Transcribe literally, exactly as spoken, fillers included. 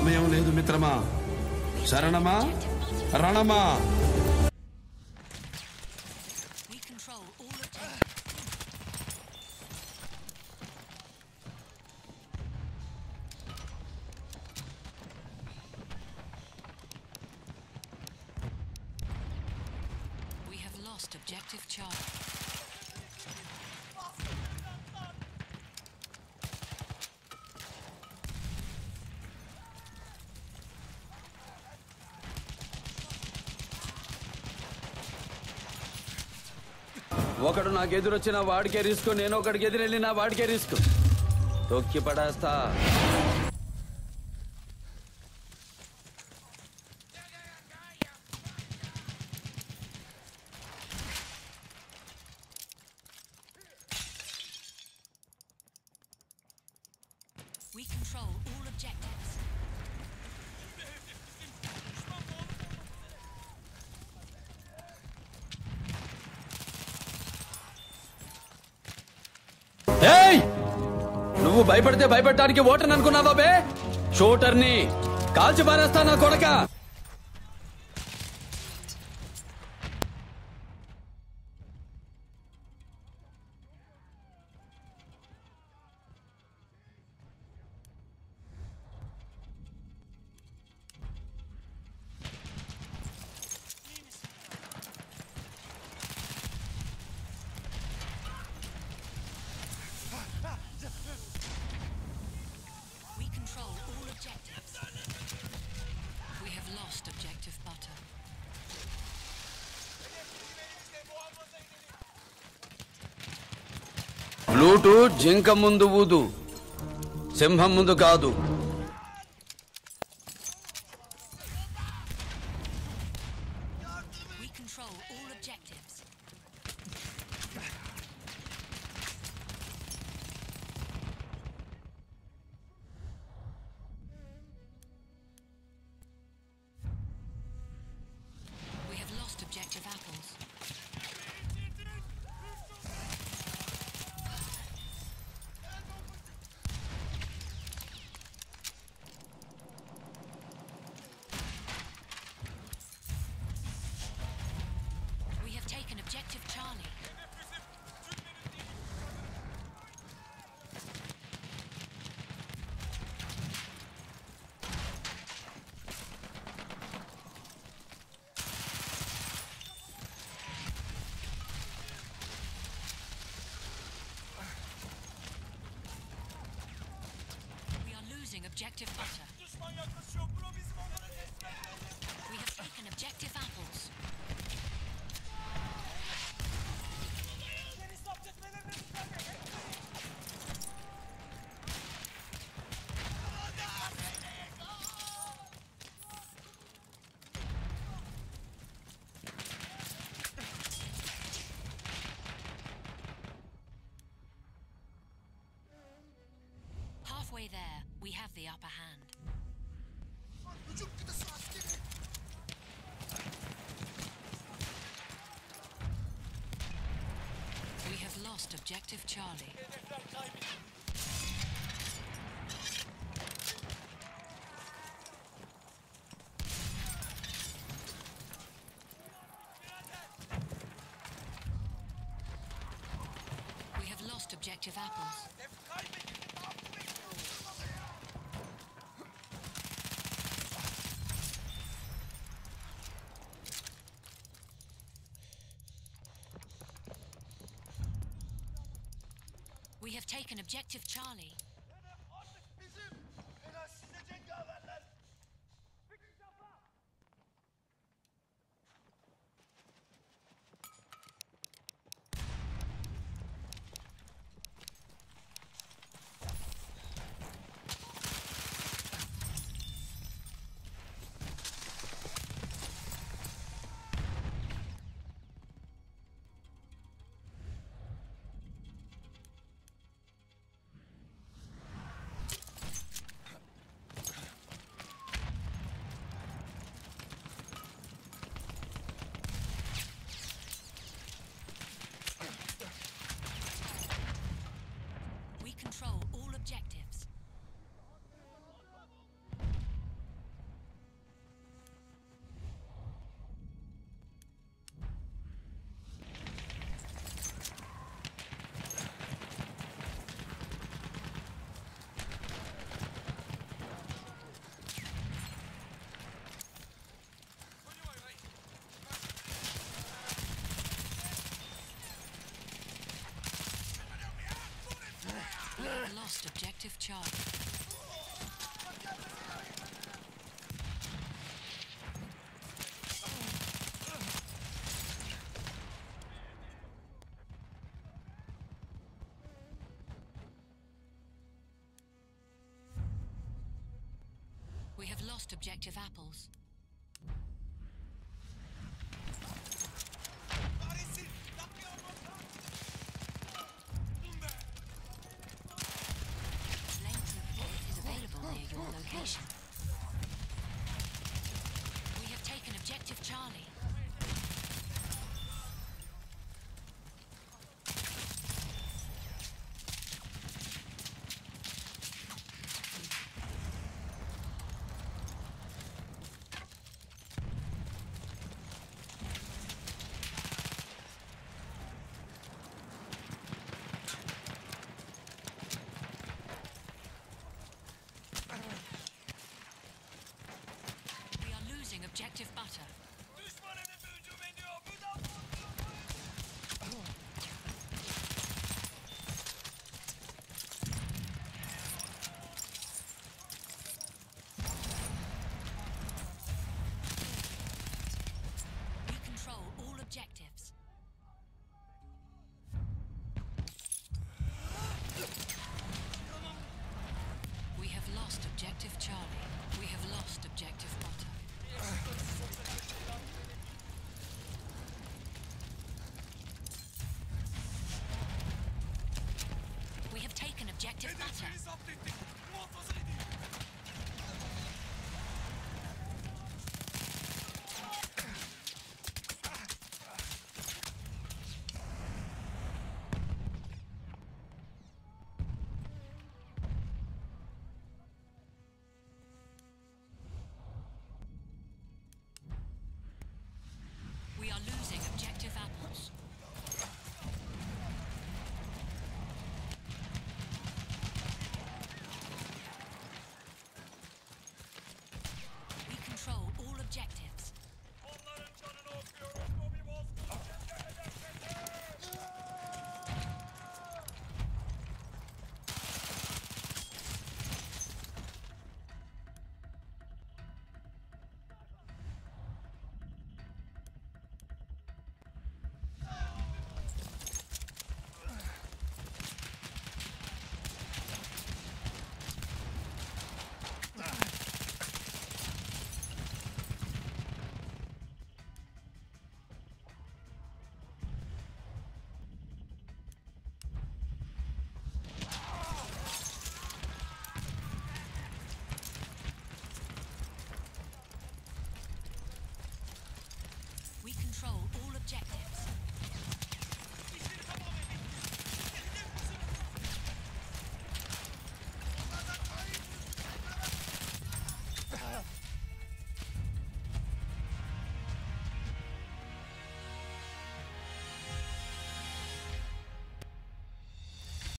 సమయం లేదు మిత్రమా. శరణమా రణమా. Objective Charlie. ఒకడు నాకు ఎదురొచ్చిన వాడికే రిస్క్, నేను ఒకడికి ఎదురెళ్ళిన వాడికే రిస్క్. తొక్కి పడేస్తా. We control all objectives. ఏయ్, నువ్వు భయపడితే భయపెట్టడానికి ఓటర్ని అనుకున్నావా బే? షూటర్ని కాల్చి పారేస్తా నా కొడక. బ్లూటు జింక ముందు ఊదు, సింహం ముందు కాదు. Objective apples. We have taken objective Charlie. Objective butter. We have taken objective apples. Halfway there, we have the upper hand. We have lost objective Charlie. We have lost objective apples. We have taken objective Charlie. Charlie. We have lost objective apples. Near your location. We have taken objective Charlie. Objective butter. We control all objectives. We have lost objective Charlie. We have lost objective butter.